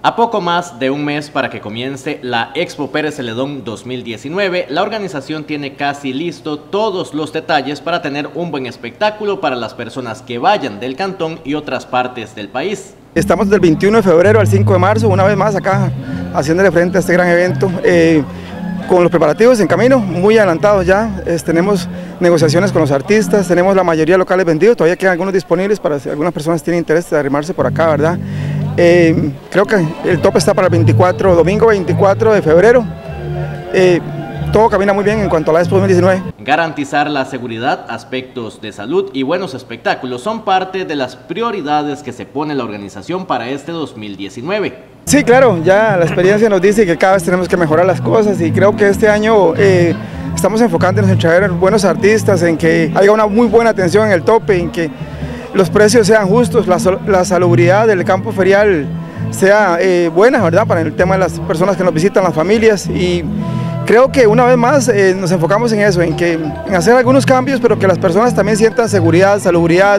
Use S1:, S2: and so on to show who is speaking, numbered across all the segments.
S1: A poco más de un mes para que comience la Expo Pérez Celedón 2019, la organización tiene casi listo todos los detalles para tener un buen espectáculo para las personas que vayan del cantón y otras partes del país.
S2: Estamos del 21 de febrero al 5 de marzo, una vez más acá, haciéndole frente a este gran evento, con los preparativos en camino, muy adelantados ya. Tenemos negociaciones con los artistas, tenemos la mayoría de locales vendidos, todavía quedan algunos disponibles para si algunas personas tienen interés de arrimarse por acá, ¿verdad? Creo que el tope está para el domingo 24 de febrero. Todo camina muy bien en cuanto a la Expo 2019.
S1: Garantizar la seguridad, aspectos de salud y buenos espectáculos son parte de las prioridades que se pone la organización para este 2019.
S2: Sí, claro, ya la experiencia nos dice que cada vez tenemos que mejorar las cosas y creo que este año estamos enfocándonos en traer buenos artistas, en que haya una muy buena atención en el tope, en que los precios sean justos, la salubridad del campo ferial sea buena, ¿verdad? Para el tema de las personas que nos visitan, las familias, y creo que una vez más nos enfocamos en eso, en hacer algunos cambios, pero que las personas también sientan seguridad, salubridad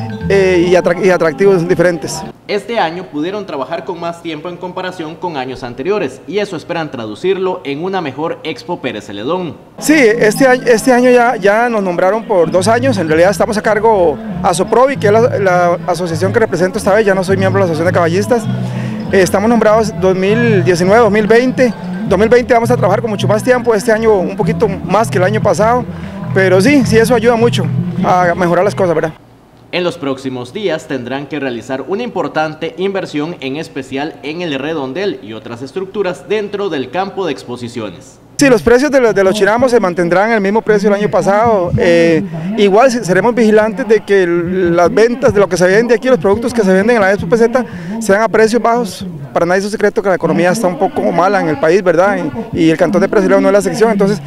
S2: y atractivos diferentes.
S1: Este año pudieron trabajar con más tiempo en comparación con años anteriores y eso esperan traducirlo en una mejor Expo Pérez Celedón.
S2: Sí, este año ya nos nombraron por 2 años, en realidad estamos a cargo a Soprovi, que es la asociación que represento esta vez, ya no soy miembro de la Asociación de Caballistas. Estamos nombrados 2019, 2020, 2020 vamos a trabajar con mucho más tiempo, este año un poquito más que el año pasado, pero sí, eso ayuda mucho a mejorar las cosas, ¿verdad?
S1: En los próximos días tendrán que realizar una importante inversión, en especial en el redondel y otras estructuras dentro del campo de exposiciones.
S2: Sí, los precios de los chinamos se mantendrán el mismo precio del año pasado. Igual seremos vigilantes de que las ventas de lo que se vende aquí, los productos que se venden en la Expo PZ, sean a precios bajos. Para nadie es un secreto que la economía está un poco mala en el país, ¿verdad? Y el cantón de Pérez Celedón no es la sección, entonces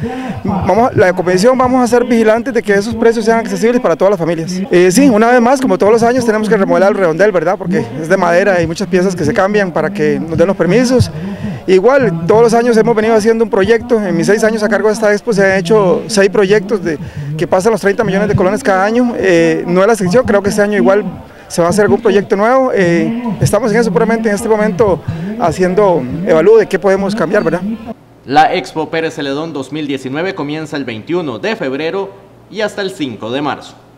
S2: la comisión vamos a ser vigilantes de que esos precios sean accesibles para todas las familias. Sí, una vez más, como todos los años, tenemos que remodelar el redondel, ¿verdad? Porque es de madera y muchas piezas que se cambian para que nos den los permisos. Igual, todos los años hemos venido haciendo un proyecto. En mis 6 años a cargo de esta Expo se han hecho 6 proyectos que pasan los 30 millones de colones cada año. No es la sección, creo que este año igual se va a hacer algún proyecto nuevo. Estamos en eso puramente en este momento haciendo evalúo de qué podemos cambiar, ¿verdad?
S1: La Expo Pérez Celedón 2019 comienza el 21 de febrero y hasta el 5 de marzo.